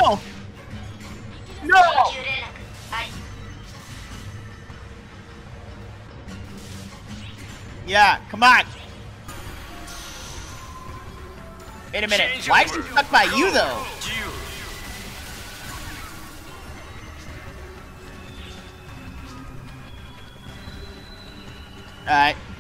No! No! Yeah, come on. Wait a minute. Why is he stuck by you, though? Alright.